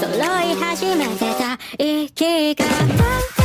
揃い始めてた息が